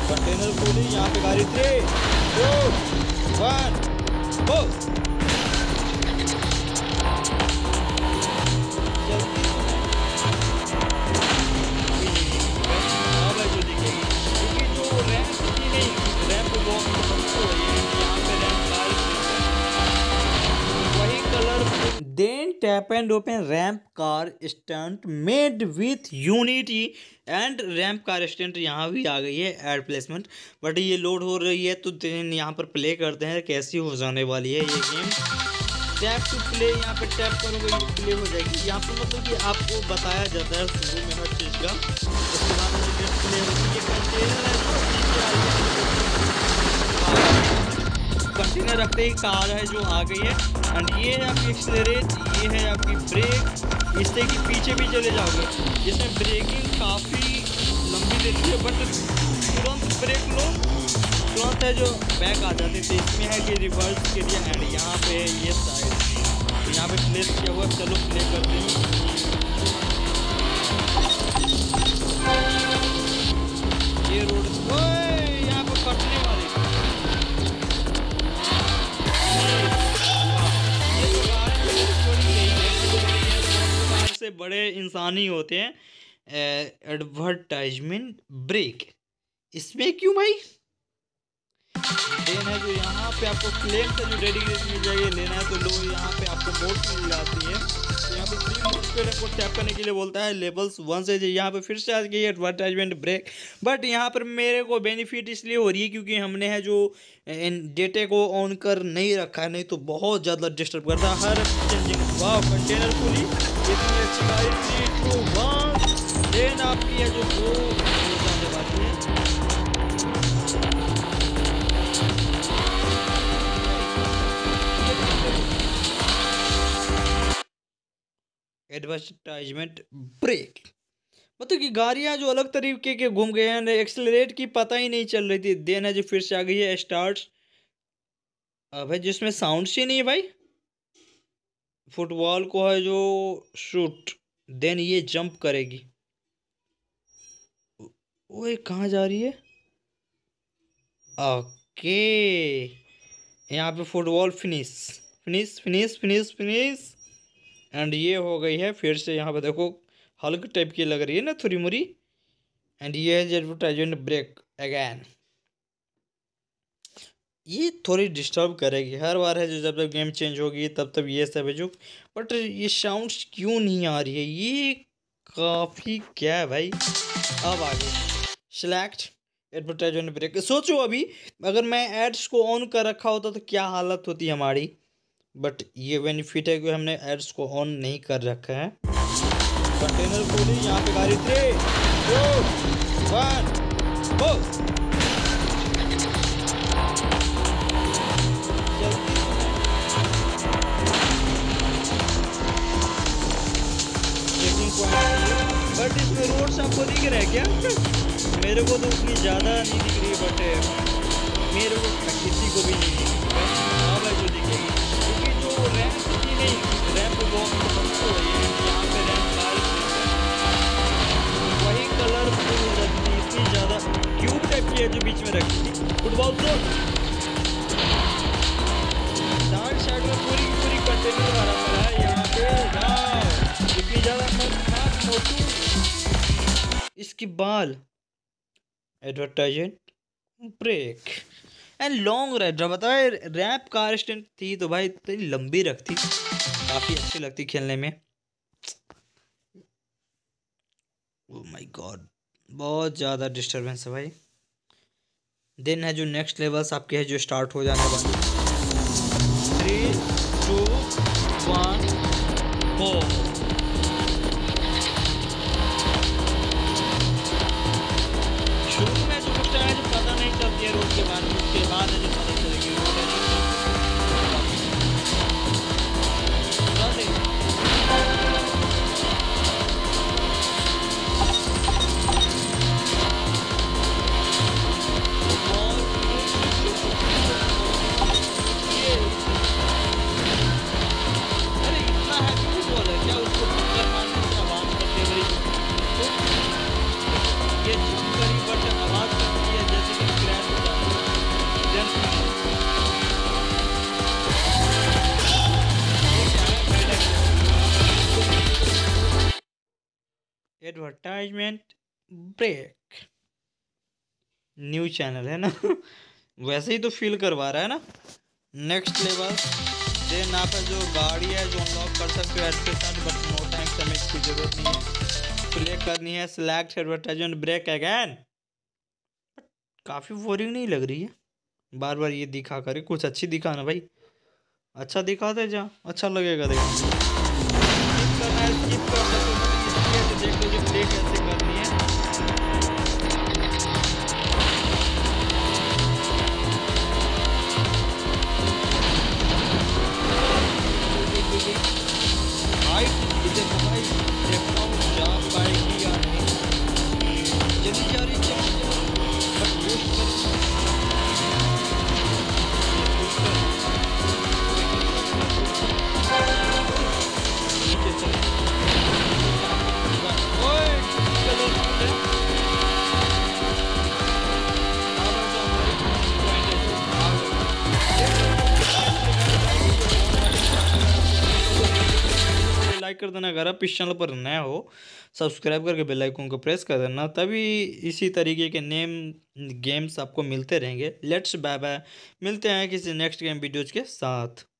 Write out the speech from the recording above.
Container खोली, यहाँ पे गाड़ी 3, 2, 1 go. Then tap and open ramp car stunt made with Unity and ramp car stand यहाँ भी आ गई है एड प्लेसमेंट, बट ये लोड हो रही है तो देन यहाँ पर प्ले करते हैं कैसी हो जाने वाली है ये गेम। टैप टू प्ले, यहाँ पे टैप करोगे ये प्ले हो जाएगी। यहाँ पर मतलब कि आपको बताया जाता है शुरू में हर चीज़ का, उसके बाद प्ले होती है। कंटेनर रखते ही कार है जो आ गई है, एंड ये है आपकी एक्सेलरेट, ये है आपकी ब्रेक, इससे कि पीछे भी चले जाओगे। इसमें ब्रेकिंग काफ़ी लंबी देती है, बट तुरंत ब्रेक लो तुरंत है जो बैक आ जाते थे। इसमें है कि रिवर्स के लिए, एंड यहाँ पे ये साइड यहाँ पे प्लेस किया हुआ। चलो प्ले करते हैं। ये रोड यहाँ पे कटने वाली से बड़े इंसान ही होते हैं। एडवर्टाइजमेंट ब्रेक, इसमें क्यों भाई? देन है जो यहाँ पे आपको क्लेम से जो डेडिकेट मिल जाएगी, लेना है तो लो। यहाँ पे आपको मोड मिल जाती है, तो यहाँ पे 3 मोड पे आपको टैप करने के लिए बोलता है। लेवल्स 1 से यहाँ पे फिर से आ गई एडवर्टाइजमेंट ब्रेक, बट यहाँ पर मेरे को बेनिफिट इसलिए हो रही है क्योंकि हमने है जो डेटे को ऑन कर नहीं रखा है, नहीं तो बहुत ज़्यादा डिस्टर्ब करता है हर चेंजिंग। वाह कंटेनर खुली, इतनी अच्छी गाड़ी 3, 2, 1। देन आपकी है जो जाने वाली है। एडवर्टाइजमेंट ब्रेक मतलब कि गाड़ियां जो अलग तरीके के घूम गए हैं, एक्सेलरेट की पता ही नहीं चल रही थी। देन है जो फिर से आ गई है स्टार्ट, भाई जिसमें साउंड से नहीं है भाई। फुटबॉल को है जो शूट, देन ये जंप करेगी। ओए कहाँ जा रही है? ओके यहाँ पे football finish finish finish finish finish, and ये हो गई है फिर से। यहाँ पे देखो हल्क टाइप की लग रही है ना थोड़ी मुरी, एंड ये है एडवर्टाइजमेंट ब्रेक अगैन। ये थोड़ी डिस्टर्ब करेगी हर बार है जो जब जब गेम चेंज होगी तब तब ये सब है जो, बट ये साउंड्स क्यों नहीं आ रही है? ये काफ़ी क्या है भाई। अब आगे सिलेक्ट एडवर्टाइजमेंट ब्रेक। सोचो अभी अगर मैं एड्स को ऑन कर रखा होता तो क्या हालत होती हमारी, बट ये बेनिफिट है कि हमने एड्स को ऑन नहीं कर रखा है। कंटेनर खोली, यहाँ पे गाड़ी 3, 2, 1 गो। बट इसमें रोड्स आपको दिख रहा है क्या? मेरे को तो उतनी ज़्यादा नहीं दिख रही, बट मेरे को किसी को भी नहीं दिख रही। हाँ भाई जो दिखेगी क्योंकि जो रैम्प की नहीं, रैम्प वॉक तो यहाँ पे रैम्प वही कलर रखी, इतनी ज़्यादा क्यूब टाइप की है जो बीच में रखी थी। फुटबॉल तो डार्क साइड में पूरी पूरी कंटेनर वाला पड़ा है यहाँ पे। इतनी ज़्यादा खतरनाक मोटू इसकी बाल। Advertisement break and long ride. जब बताए रैप कार स्टैंड थी तो भाई इतनी लंबी रखती, काफ़ी अच्छी लगती खेलने में। ओह माय गॉड बहुत ज़्यादा डिस्टर्बेंस है भाई। देन है जो नेक्स्ट लेवल्स आपके है जो स्टार्ट हो जाने वाले। 3, 2, 1 गो। शुरू में जो कुछ है जो पता नहीं चलती है रोड के बारे में, उसके बाद है जो पता चलेगी रोड है एडवर्टाइजमेंट ब्रेक। न्यू चैनल है ना वैसे ही तो फील करवा रहा है ना। नेक्स्ट लेवल देन यहाँ पर जो गाड़ी है जो अनलॉक कर सकते हो ऐड के साथ, बट नो टाइम समय की जरूरत नहीं है। प्ले करनी है सिलेक्ट एडवर्टाइजमेंट ब्रेक अगैन। काफ़ी बोरिंग नहीं लग रही है बार बार ये दिखा करे, कुछ अच्छी दिखा ना भाई, अच्छा दिखा दे जा, अच्छा लगेगा देख। स्किप करना है स्किप कर सकते हो, देख लो प्ले कैसे करनी है। देखता हूँ जा पाएगी या नहीं, जल्दी जा रही लाइक कर देना। अगर आप इस चैनल पर नया हो सब्सक्राइब करके बेल आइकन को प्रेस कर देना, तभी इसी तरीके के गेम्स आपको मिलते रहेंगे। लेट्स बाय बाय, मिलते हैं किसी नेक्स्ट गेम वीडियोज के साथ।